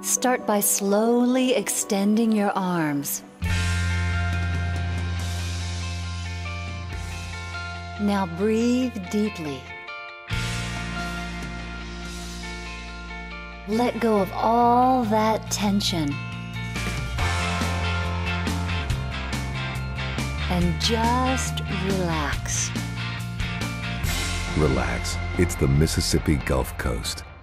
Start by slowly extending your arms. Now breathe deeply. Let go of all that tension. And just relax. Relax. It's the Mississippi Gulf Coast.